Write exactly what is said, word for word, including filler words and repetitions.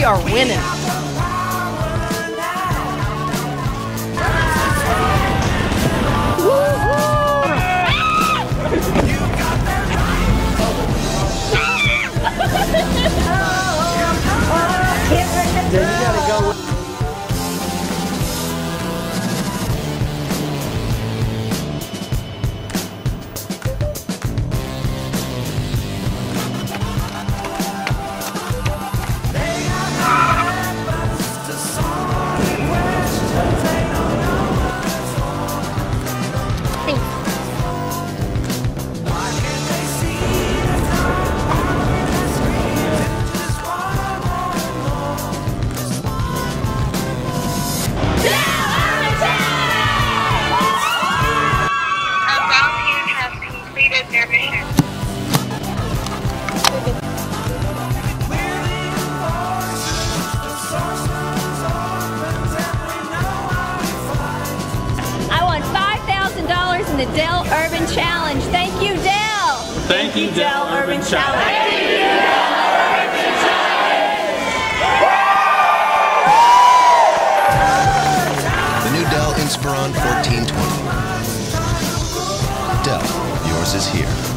We are winning. Yeah, you gotta go with their mission. I won five thousand dollars in the Dell Urban Challenge. Thank you, Dell. Thank you, Dell Urban Challenge. Thank you, Dell Urban Challenge. The new Dell Inspiron fourteen twenty. Dell, yours is here.